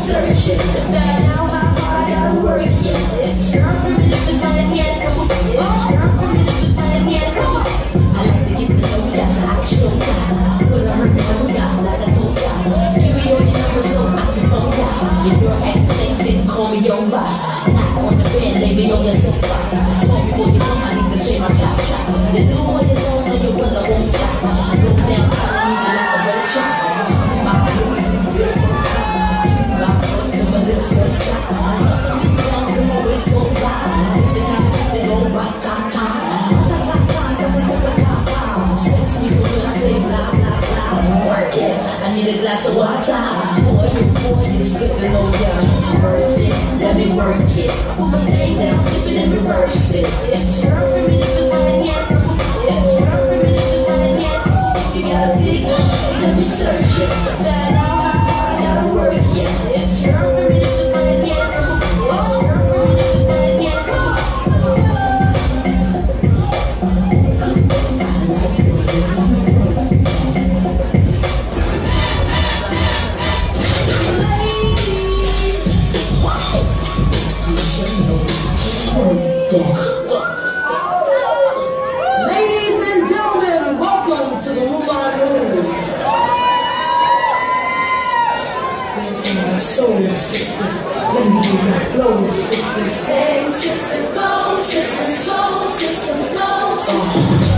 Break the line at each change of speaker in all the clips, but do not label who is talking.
searching to find out how hard I gotta work. Yeah, it's your primitive design, yeah, come on. It's your primitive design, yeah, come on. I like to get to know you, that's how I show ya. When I heard you, yeah, like I told ya. Give me all your numbers so I can phone ya. If you're at the same thing, call me your vibe. Not on the bed, lay me on your sofa. Call before you come, I need to shave my chop chop. You do what you don't, and you will, I won't chop. Look down, time, I need like a road chop. I need a glass of water. Boy, it's good to know ya. Worth it, let me work it. I put my thing down, flip it and reverse it. It's your primitive design, yeah. It's your primitive design, yeah. If you got a big one, let me search it. Find out how hard I gotta work, yeah. It's your primitive design, yeah. It's your primitive design, yeah.
Ladies and gentlemen, welcome to the Moulin Rouge. We're soul sisters, when we flow sisters, hey sisters, go sisters, soul sisters, flow sisters.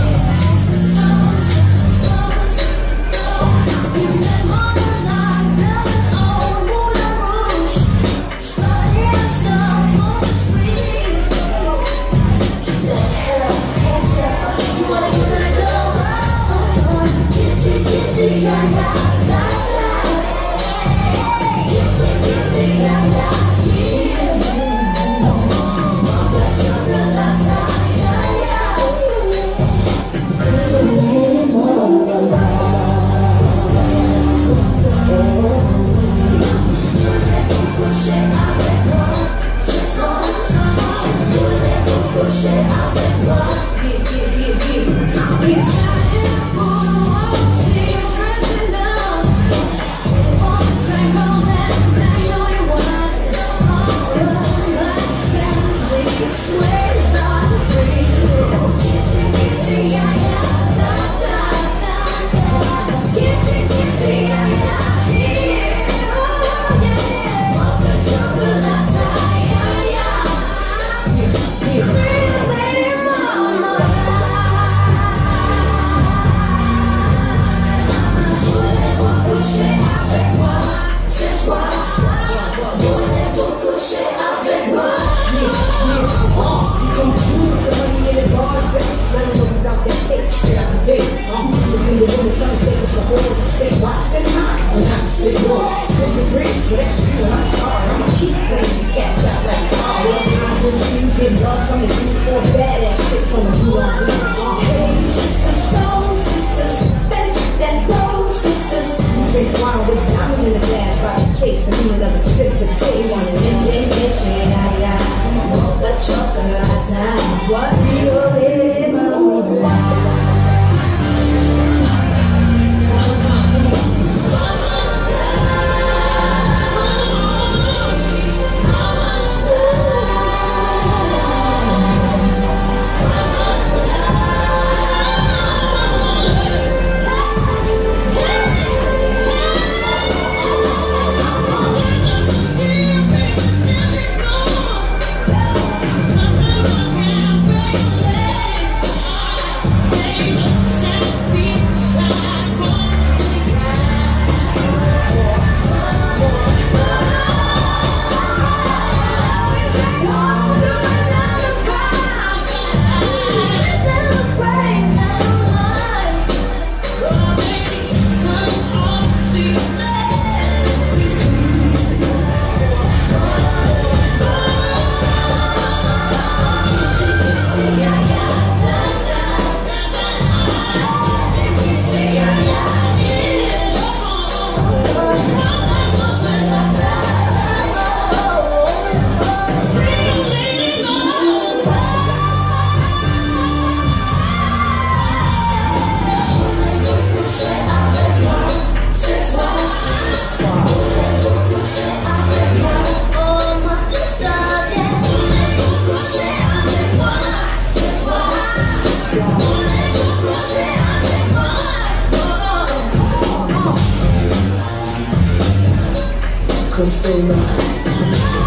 Crystal love.